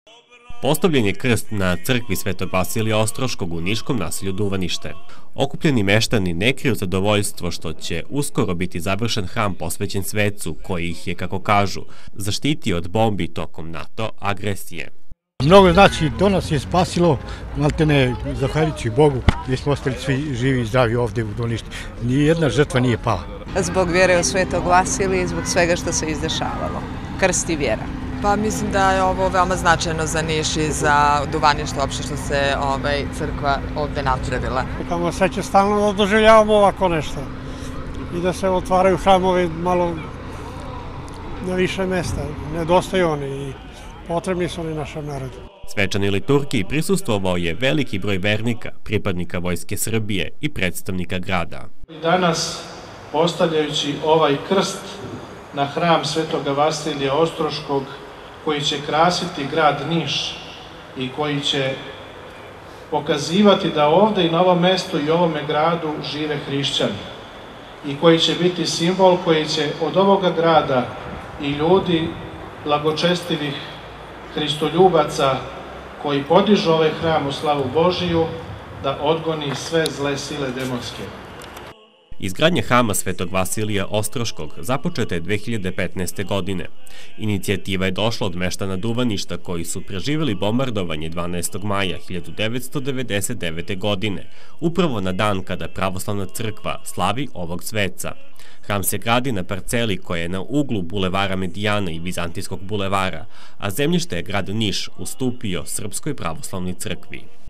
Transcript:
Postavljen je krst na crkvi Svetog Vasilija Ostroškog u niškom naselju Duvanište. Okupljeni meštani ne kriju zadovoljstvo što će uskoro biti završen hram posvećen svecu, koji ih je, kako kažu, zaštitio od bombi tokom NATO agresije. Mnogo znači, to nas je spasilo, maltene, zahvaljujući Bogu, gdje smo ostali svi živi i zdravi ovdje u Duvaništu. Nijedna žrtva nije pala. Zbog vjere u Svetog Vasilija i zbog svega što se izdešavalo. Krst i vjera. Pa mislim da je ovo veoma značajno za Niš i za Duvanište uopšte što se crkva ovde napravila. Kamo sreće stalno da doživljavamo ovako nešto i da se otvaraju hramovi malo na više mesta. Nedostaju oni i potrebni su oni našem narodu. Svečanoj liturgiji prisustvovao je veliki broj vernika, pripadnika Vojske Srbije i predstavnika grada. Danas, postavljajući ovaj krst na hram Svetoga Vasilija Ostroškog, koji će krasiti grad Niš i koji će pokazivati da ovde i na ovom mestu i ovome gradu žive hrišćani i koji će biti simbol koji će od ovoga grada i ljudi blagočestivih hristoljubaca koji podižu ovaj hram u slavu Božiju da odgoni sve zle sile demonske. Izgradnja hrama Svetog Vasilija Ostroškog započeta je 2015. godine. Inicijativa je došla od meštana Duvaništa koji su preživjeli bombardovanje 12. maja 1999. godine, upravo na dan kada pravoslavna crkva slavi ovog sveca. Hram se gradi na parceli koja je na uglu bulevara Medijana i Vizantijskog bulevara, a zemljište je grad Niš ustupio Srpskoj pravoslavnoj crkvi.